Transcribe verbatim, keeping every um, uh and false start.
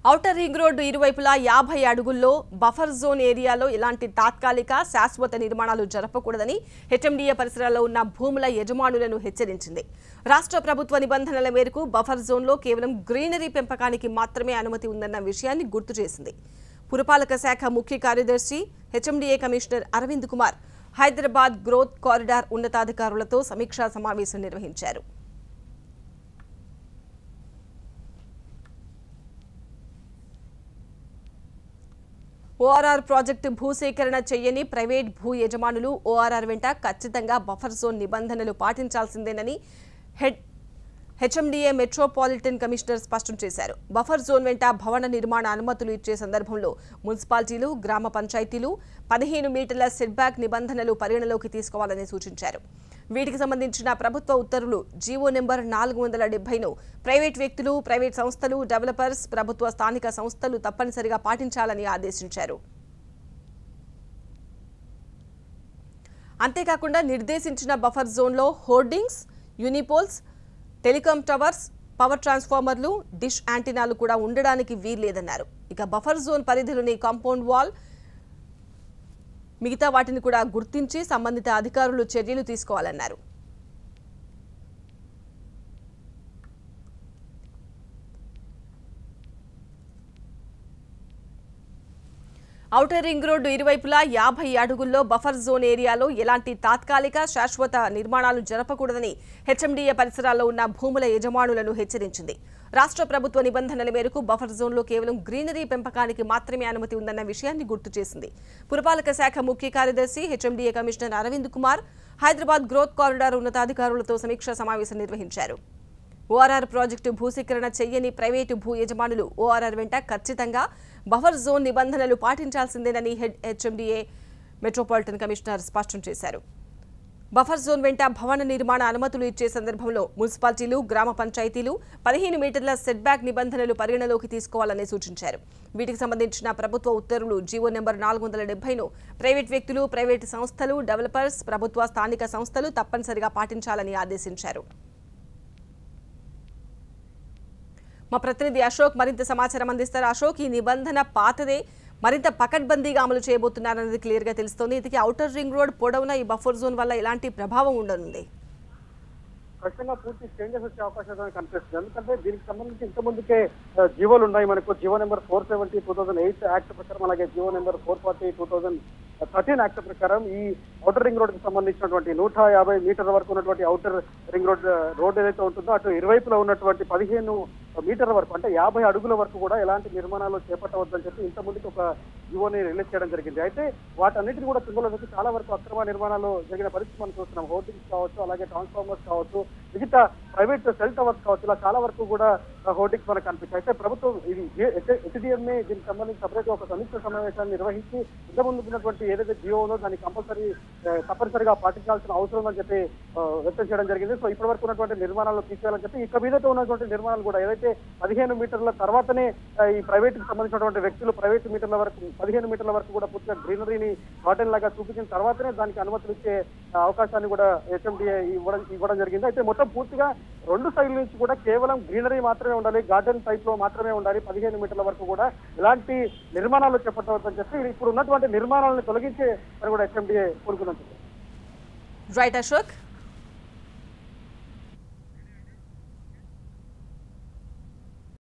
Outer ring road ఇరువైపులా యాభై అడుగుల్లో బఫర్ జోన్ ఏరియాలో ఇలాంటి తాత్కాలిక శాశ్వత నిర్మాణాలు జరపకూడదని హెచ్ఎండీఏ పరిసరాల్లో ఉన్న భూముల యజమానులను హెచ్చరించింది. రాష్ట్ర ప్రభుత్వ నిబంధనల మేరకు బఫర్ జోన్లో కేవలం గ్రీనరీ పెంపకానికి మాత్రమే అనుమతి ఉందన్న విషయాన్ని గుర్తు చేసింది. పురపాలక శాఖ ముఖ్య కార్యదర్శి HMDA commissioner Arvind Kumar Hyderabad growth corridor ఉన్నతాధికారులతో సమీక్షా సమావేశం నిర్వహించారు. ఓఆర్ఆర్ ప్రాజెక్టు భూసేకరణ చేయని ప్రైవేట్ భూ యజమానులు ఓఆర్ఆర్ వెంట ఖచ్చితంగా బఫర్ జోన్ నిబంధనలు పాటించాల్సిందేనని హెడ్ హెచ్ఎండీఏ మెట్రోపాలిటన్ కమిషనర్ స్పష్టం చేశారు. బఫర్ జోన్ వెంట భవన నిర్మాణ అనుమతులు ఇచ్చే సందర్భంలో మున్సిపాలిటీలు, గ్రామ పంచాయతీలు పదిహేను మీటర్ల సెట్బ్యాక్ నిబంధనలు పరిగణలోకి తీసుకోవాలని సూచించారు. వీటికి సంబంధించిన ప్రభుత్వ ఉత్తర్వులు జీవో నెంబర్ నాలుగు వందల డెబ్బైను ప్రైవేట్ వ్యక్తులు, ప్రైవేట్ సంస్థలు, డెవలపర్స్, ప్రభుత్వ స్థానిక సంస్థలు తప్పనిసరిగా పాటించాలని ఆదేశించారు. అంతేకాకుండా నిర్దేశించిన బఫర్ జోన్లో hoardings, unipoles, telecom towers, power ట్రాన్స్ఫార్మర్లు, డిష్ యాంటీనాలు కూడా ఉండడానికి వీల్లేదన్నారు. ఇక బఫర్ జోన్ పరిధిలోని కాంపౌండ్ వాల్ మిగతా వాటిని కూడా గుర్తించి సంబంధిత అధికారులు చర్యలు తీసుకోవాలన్నారు. ఔటర్ రింగ్ రోడ్డు ఇరువైపులా యాభై అడుగుల్లో బఫర్ జోన్ ఏరియాలో ఎలాంటి తాత్కాలిక శాశ్వత నిర్మాణాలు జరపకూడదని హెచ్ఎండీఏ పరిసరాల్లో ఉన్న భూముల యజమానులను హెచ్చరించింది. రాష్ట్ర ప్రభుత్వ నిబంధనల మేరకు బఫర్ జోన్లో కేవలం గ్రీనరీ పెంపకానికి మాత్రమే అనుమతి ఉందన్న విషయాన్ని గుర్తు చేసింది. పురపాలక శాఖ ముఖ్య కార్యదర్శి HMDA commissioner Arvind Kumar Hyderabad growth corridor ఉన్నతాధికారులతో సమీక్షా సమావేశం నిర్వహించారు. ఓఆర్ఆర్ ప్రాజెక్టు భూసేకరణ చెయ్యని ప్రైవేటు భూ యజమానులు ఓఆర్ఆర్ వెంట ఖచ్చితంగా బఫర్ జోన్ నిబంధనలు పాటించాల్సిందేనని హెడ్ హెచ్ఎండీఏ మెట్రోపాలిటన్ కమిషనర్ స్పష్టం చేశారు. బఫర్ జోన్ వెంట భవన నిర్మాణ అనుమతులు ఇచ్చే సందర్భంలో మున్సిపాలిటీలు, గ్రామ పంచాయతీలు పదిహేను మీటర్ల సెట్బ్యాక్ నిబంధనలు పరిగణలోకి తీసుకోవాలని సూచించారు. వీటికి సంబంధించిన ప్రభుత్వ ఉత్తర్వులు జీవో నెంబర్ నాలుగు వందల డెబ్బైను ప్రైవేట్ వ్యక్తులు, ప్రైవేటు సంస్థలు, డెవలపర్స్, ప్రభుత్వ స్థానిక సంస్థలు తప్పనిసరిగా పాటించాలని ఆదేశించారు. మా ప్రతినిధి అశోక్ మరింత సమాచారం అందిస్తారు. అశోక్, ఈ నిబంధన పాతదే, మరింత పకడ్బందీగా అమలు చేయబోతున్నారన్నది క్లియర్ గా తెలుస్తోంది. ఇది ఔటర్ రింగ్ రోడ్ పొడవున ఈ బఫర్ జోన్ వల్ల ఎలాంటి ప్రభావం ఉండనుంది? ఖచ్చితంగా పూర్తి చేంజెస్ వచ్చే అవకాశం కనిపిస్తుంది. ఎందుకంటే దీనికి సంబంధించి ఇంతకుముందుకే జీవోలు ఉన్నాయి. మనకు GO number four seventy two thousand eight act ప్రకారం, అలాగే GO number four forty two thousand thirteen act ప్రకారం ఈ ఔటర్ రింగ్ రోడ్ కి సంబంధించినటువంటి నూట యాభై మీటర్ల వరకు ఉన్నటువంటి ఔటర్ రింగ్ రోడ్ రోడ్ ఏదైతే ఉంటుందో అటు ఇరువైపులో ఉన్నటువంటి పదిహేను మీటర్ల వరకు, అంటే యాభై అడుగుల వరకు కూడా ఎలాంటి నిర్మాణాలు చేపట్టవద్దని చెప్పి ఇంత ముందుకు ఒక జీవోని రిలీజ్ చేయడం జరిగింది. అయితే వాటన్నిటిని కూడా తుంగలో వచ్చి చాలా వరకు అక్రమ నిర్మాణాలు జరిగిన పరిస్థితి మనం చూస్తున్నాం. హోర్డింగ్స్ కావచ్చు, అలాగే ట్రాన్స్ఫార్మర్స్ కావచ్చు, మిగతా ప్రైవేట్ సెల్ టవర్స్ కావచ్చు, ఇలా చాలా వరకు కూడా హోర్డింగ్స్ మనకు కనిపించాయి. అయితే ప్రభుత్వం ఇది హెచ్డిఎంఏ దీనికి సంబంధించి సపరేట్ ఒక సమీక్ష సమావేశాన్ని నిర్వహించి ఇంతకుముందు ఉన్నటువంటి ఏదైతే జియో ఉందో దాన్ని కంపల్సరీ తప్పనిసరిగా పాటించాల్సిన అవసరం ఉందని చెప్పి వ్యక్తం చేయడం జరిగింది. సో ఇప్పటి వరకు ఉన్నటువంటి నిర్మాణాలు తీసేయాలని చెప్పి ఇక మీదట ఉన్నటువంటి నిర్మాణాలు కూడా ఏదైతే పదిహేను మీటర్ల తర్వాతనే ఈ ప్రైవేట్ కి సంబంధించినటువంటి వ్యక్తులు ప్రైవేట్ మీటర్ల వరకు పదిహేను మీటర్ల వరకు కూడా పూర్తిగా గ్రీనరీని గార్డెన్ లాగా చూపించిన తర్వాతనే దానికి అనుమతులు ఇచ్చే అవకాశాన్ని కూడా హెచ్ఎండీఏ ఇవ్వడం ఇవ్వడం జరిగింది. అయితే మొత్తం పూర్తిగా రెండు సైడ్ల నుంచి కూడా కేవలం గ్రీనరీ మాత్రమే ఉండాలి, గార్డెన్ టైప్ లో మాత్రమే ఉండాలి, పదిహేను మీటర్ల వరకు కూడా ఇలాంటి నిర్మాణాలు చేపట్టవద్దని చెప్పి ఇప్పుడు ఉన్నటువంటి నిర్మాణాలను తొలగించే అని కూడా హెచ్ఎండీఏ కోరుకున్నది. రైట్ అశోక్.